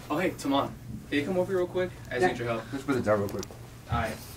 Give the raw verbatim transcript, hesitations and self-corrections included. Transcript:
Oh, hey, Taman. Can you come over real quick? I just Yeah. need your help. Let's put the door real quick. Alright.